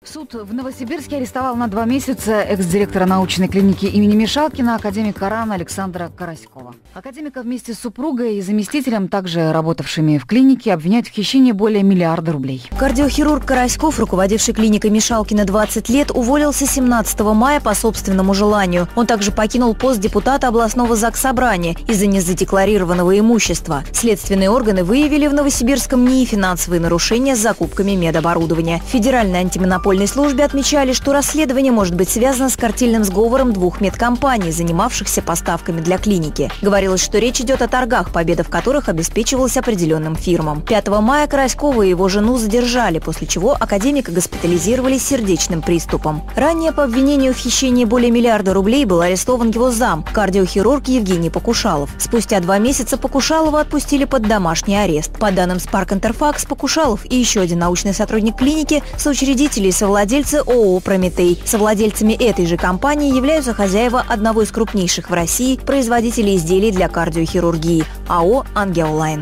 Суд в Новосибирске арестовал на 2 месяца экс-директора научной клиники имени Мишалкина, академика РАН Александра Караськова. Академика вместе с супругой и заместителем, также работавшими в клинике, обвиняют в хищении более миллиарда рублей. Кардиохирург Караськов, руководивший клиникой Мишалкина 20 лет, уволился 17 мая по собственному желанию. Он также покинул пост депутата областного заксобрания из-за незадекларированного имущества. Следственные органы выявили в Новосибирском НИИ финансовые нарушения с закупками медоборудования. Федеральная антимонопольная службе отмечали, что расследование может быть связано с картельным сговором двух медкомпаний, занимавшихся поставками для клиники. Говорилось, что речь идет о торгах, победа в которых обеспечивалась определенным фирмам. 5 мая Караськова и его жену задержали, после чего академика госпитализировали с сердечным приступом. Ранее по обвинению в хищении более миллиарда рублей был арестован его зам, кардиохирург Евгений Покушалов. Спустя 2 месяца Покушалова отпустили под домашний арест. По данным Spark Interfax, Покушалов и еще один научный сотрудник клиники, соучредители и совладельцы ООО «Прометей». Совладельцами этой же компании являются хозяева одного из крупнейших в России производителей изделий для кардиохирургии – АО «Ангиолайн».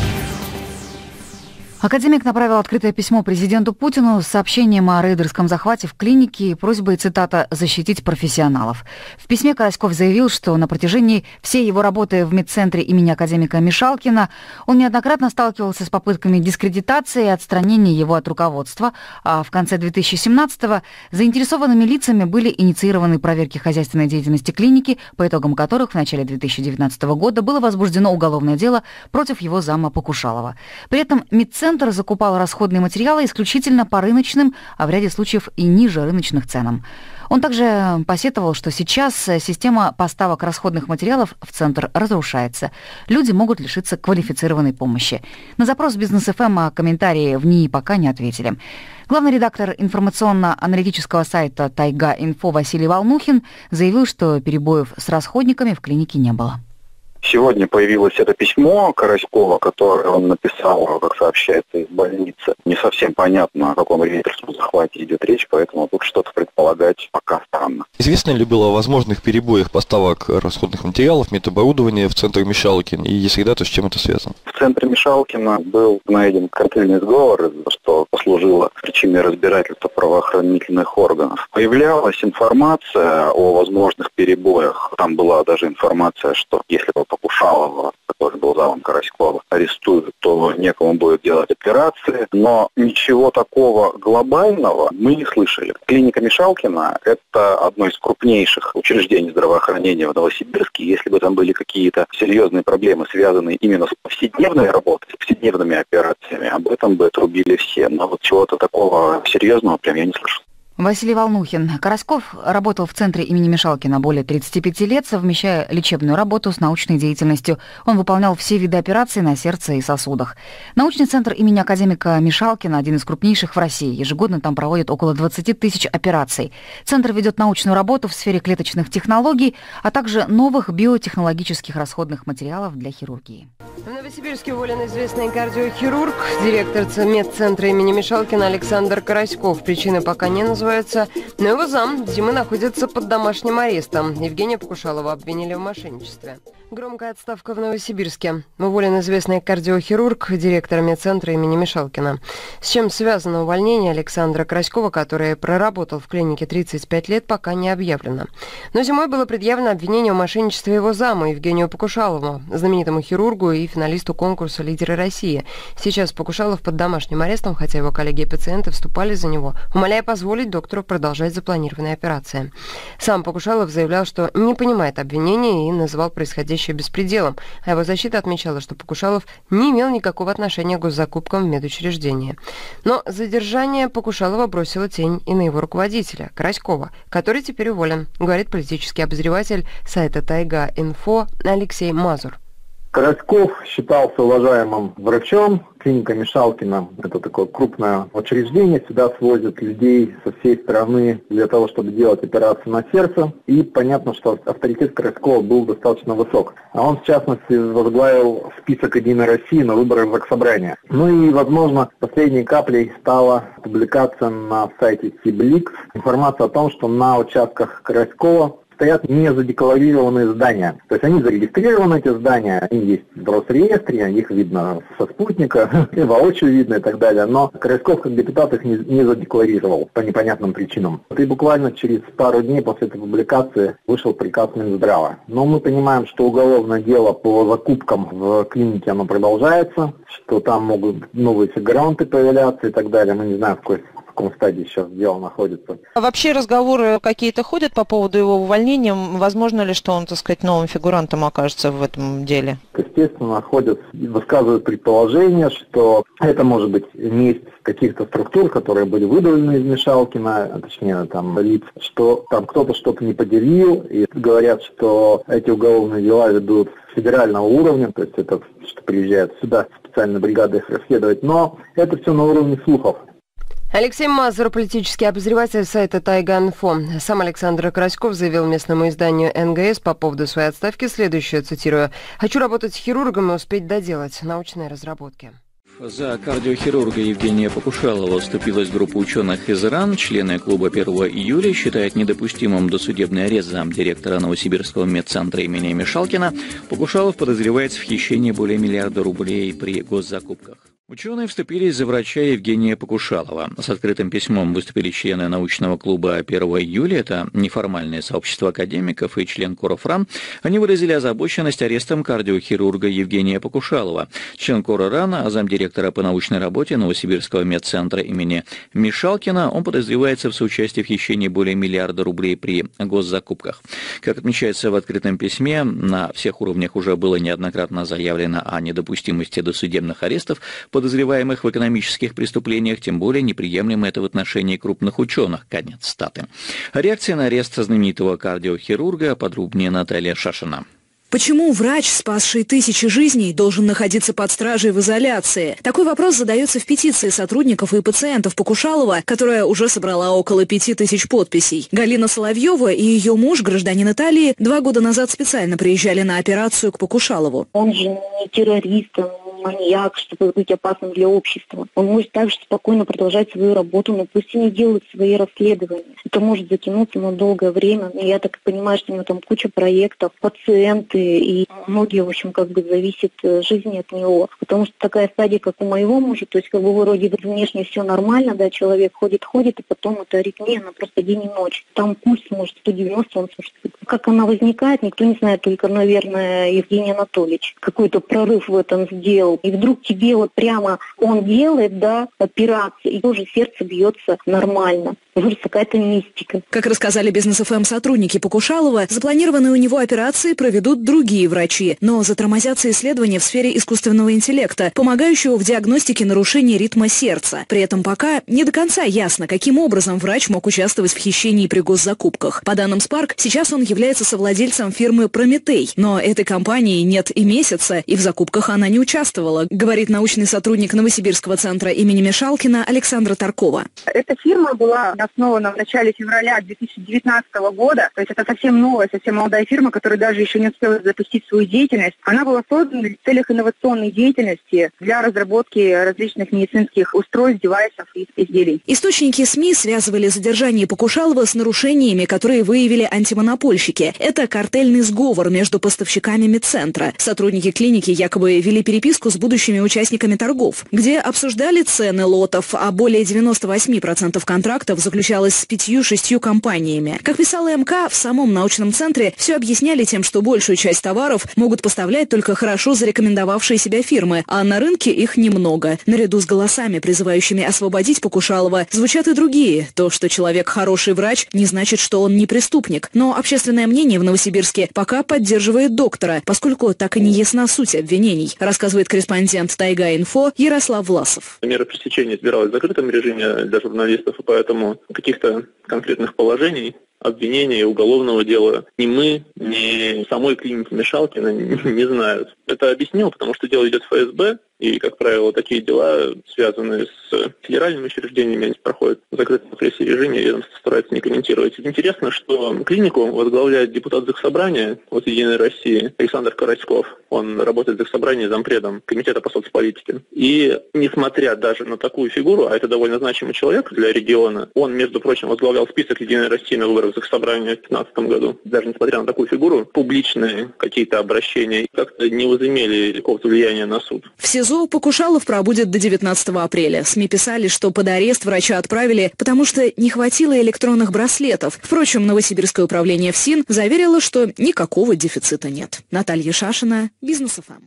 Академик направил открытое письмо президенту Путину с сообщением о рейдерском захвате в клинике и просьбой, цитата, «защитить профессионалов». В письме Караськов заявил, что на протяжении всей его работы в медцентре имени академика Мишалкина он неоднократно сталкивался с попытками дискредитации и отстранения его от руководства, а в конце 2017-го заинтересованными лицами были инициированы проверки хозяйственной деятельности клиники, по итогам которых в начале 2019 года было возбуждено уголовное дело против его зама Покушалова. При этом медцентр закупал расходные материалы исключительно по рыночным, а в ряде случаев и ниже рыночных ценам. Он также посетовал, что сейчас система поставок расходных материалов в центр разрушается. Люди могут лишиться квалифицированной помощи. На запрос Бизнес-ФМ о комментарии в НИИ пока не ответили. Главный редактор информационно-аналитического сайта «Тайга-Инфо» Василий Волнухин заявил, что перебоев с расходниками в клинике не было. Сегодня появилось это письмо Караськова, которое он написал, как сообщается, из больницы. Не совсем понятно, о каком рейдерском захвате идет речь, поэтому тут что-то предполагать пока странно. Известно ли было о возможных перебоях поставок расходных материалов, медоборудования в центр Мишалкина? И если да, то с чем это связано? В центре Мишалкина был найден картельный сговор, что послужило причиной разбирательства правоохранительных органов. Появлялась информация о возможных перебоях. Там была даже информация, что если Покушалова, который был замом Караськова, арестуют, то некому будет делать операции. Но ничего такого глобального мы не слышали. Клиника Мишалкина – это одно из крупнейших учреждений здравоохранения в Новосибирске. Если бы там были какие-то серьезные проблемы, связанные именно с повседневной работой, с повседневными операциями, об этом бы трубили все. Но вот чего-то такого серьезного прям я не слышал. Василий Волнухин. Караськов работал в центре имени Мишалкина более 35 лет, совмещая лечебную работу с научной деятельностью. Он выполнял все виды операций на сердце и сосудах. Научный центр имени академика Мишалкина один из крупнейших в России. Ежегодно там проводят около 20 тысяч операций. Центр ведет научную работу в сфере клеточных технологий, а также новых биотехнологических расходных материалов для хирургии. В Новосибирске уволен известный кардиохирург, директор медцентра имени Мишалкина Александр Караськов. Причины пока не называются, но его зам Дима находится под домашним арестом. Евгения Покушалова обвинили в мошенничестве. Громкая отставка в Новосибирске. Уволен известный кардиохирург, директор медцентра имени Мишалкина. С чем связано увольнение Александра Караськова, который проработал в клинике 35 лет, пока не объявлено. Но зимой было предъявлено обвинение в мошенничестве его заму Евгению Покушалову, знаменитому хирургу и финалисту конкурса «Лидеры России». Сейчас Покушалов под домашним арестом, хотя его коллеги и пациенты вступали за него, умоляя позволить доктору продолжать запланированные операции. Сам Покушалов заявлял, что не понимает обвинения и называл происходящее беспределом, а его защита отмечала, что Покушалов не имел никакого отношения к госзакупкам в медучреждении. Но задержание Покушалова бросило тень и на его руководителя, Караськова, который теперь уволен, говорит политический обозреватель сайта Тайга-Инфо Алексей Мазур. Караськов считался уважаемым врачом. Клиника Мишалкина – это такое крупное учреждение. Сюда свозят людей со всей страны для того, чтобы делать операции на сердце. И понятно, что авторитет Караськова был достаточно высок. А он, в частности, возглавил список «Единой России» на выборах Заксобрания. Ну и, возможно, последней каплей стала публикация на сайте Сибликс. Информация о том, что на участках Караськова стоят незадекларированные здания. То есть они зарегистрированы, эти здания, они есть в Росреестре, их видно со спутника, и воочию видно и так далее. Но Краськов как депутат их не задекларировал по непонятным причинам. И буквально через пару дней после этой публикации вышел приказ Минздрава. Но мы понимаем, что уголовное дело по закупкам в клинике оно продолжается, что там могут новые фигуранты появляться и так далее. Мы не знаем, в каком стадии сейчас дело находится. А вообще разговоры какие-то ходят по поводу его увольнения? Возможно ли, что он, так сказать, новым фигурантом окажется в этом деле? Естественно, высказывают предположение, что это может быть месть каких-то структур, которые были выдавлены из Мишалкина, точнее, там, лиц, что там кто-то что-то не поделил, и говорят, что эти уголовные дела ведут с федерального уровня, то есть это что приезжает сюда специальная бригада их расследовать, но это все на уровне слухов. Алексей Мазур, политический обозреватель сайта Тайга.Инфо. Сам Александр Краськов заявил местному изданию НГС по поводу своей отставки следующее, цитирую: «Хочу работать хирургом и успеть доделать научные разработки». За кардиохирурга Евгения Покушалова вступилась группа ученых из Ирана. Члены клуба 1 июля считают недопустимым досудебный арест замдиректора Новосибирского медцентра имени Мишалкина. Покушалов подозревается в хищении более миллиарда рублей при госзакупках. Ученые вступились за врача Евгения Покушалова. С открытым письмом выступили члены научного клуба 1 июля, это неформальное сообщество академиков и член Кора РАН. Они выразили озабоченность арестом кардиохирурга Евгения Покушалова. Член Кора РАН, замдиректора по научной работе Новосибирского медцентра имени Мишалкина, он подозревается в соучастии в хищении более миллиарда рублей при госзакупках. Как отмечается в открытом письме, на всех уровнях уже было неоднократно заявлено о недопустимости досудебных арестов подозреваемых в экономических преступлениях, тем более неприемлемо это в отношении крупных ученых. Конец цитаты. Реакция на арест знаменитого кардиохирурга, подробнее Наталья Шашина. Почему врач, спасший тысячи жизней, должен находиться под стражей в изоляции? Такой вопрос задается в петиции сотрудников и пациентов Покушалова, которая уже собрала около 5000 подписей. Галина Соловьева и ее муж, гражданин Италии, 2 года назад специально приезжали на операцию к Покушалову. Он же не террорист, он не маньяк, чтобы быть опасным для общества. Он может также спокойно продолжать свою работу, но пусть они делают свои расследования. Это может затянуться на долгое время. Но я так понимаю, что у него там куча проектов, пациенты, и многие, в общем, зависит жизни от него. Потому что такая стадия, как у моего мужа, то есть вроде внешне все нормально, да, человек ходит, и потом эта аритмия, она просто день и ночь. Там пульс может 190, он слушает. Как она возникает, никто не знает, только, наверное, Евгений Анатольевич какой-то прорыв в этом сделал. И вдруг тебе прямо он делает, да, операцию, и тоже сердце бьется нормально. Может, какая-то мистика. Как рассказали Бизнес-ФМ сотрудники Покушалова, запланированные у него операции проведут другие врачи, но затормозятся исследования в сфере искусственного интеллекта, помогающего в диагностике нарушения ритма сердца. При этом пока не до конца ясно, каким образом врач мог участвовать в хищении при госзакупках. По данным Spark, сейчас он является совладельцем фирмы «Прометей», но этой компании нет и месяца, и в закупках она не участвовала, говорит научный сотрудник Новосибирского центра имени Мишалкина Александра Таркова. Эта фирма была основана в начале февраля 2019 года, то есть это совсем новая, совсем молодая фирма, которая даже еще не успела запустить свою деятельность. Она была создана в целях инновационной деятельности для разработки различных медицинских устройств, девайсов и изделий. Источники СМИ связывали задержание Покушалова с нарушениями, которые выявили антимонопольщики. Это картельный сговор между поставщиками медцентра. Сотрудники клиники якобы вели переписку с будущими участниками торгов, где обсуждали цены лотов, а более 98% контрактов заключалось с 5-6 компаниями. Как писала МК, в самом научном центре все объясняли тем, что большую часть товаров могут поставлять только хорошо зарекомендовавшие себя фирмы, а на рынке их немного. Наряду с голосами, призывающими освободить Покушалова, звучат и другие. То, что человек хороший врач, не значит, что он не преступник. Но общественное мнение в Новосибирске пока поддерживает доктора, поскольку так и не ясна суть обвинений, рассказывает корреспондент Тайга.Инфо Ярослав Власов. Мера пресечения избиралась в закрытом режиме для журналистов, и поэтому каких-то конкретных положений, обвинений, уголовного дела ни мы, ни самой клиники Мишалкина не знают. Это объяснил, потому что дело идет в ФСБ, и, как правило, такие дела, связанные с федеральными учреждениями, они проходят в закрытом пресс-режиме, и ведомство старается не комментировать. Интересно, что клинику возглавляет депутат Заксобрания от «Единой России» Александр Краськов. Он работает в Заксобрании зампредом комитета по соцполитике. И несмотря даже на такую фигуру, а это довольно значимый человек для региона, он, между прочим, возглавлял список «Единой России» на выборах заксобрания в 2015 году. Даже несмотря на такую фигуру, публичные какие-то обращения как-то не возымели какого-то влияния на суд. В СИЗО Покушалов пробудет до 19 апреля. СМИ писали, что под арест врача отправили, потому что не хватило электронных браслетов. Впрочем, Новосибирское управление ФСИН заверило, что никакого дефицита нет. Наталья Шашина, Бизнес ФМ.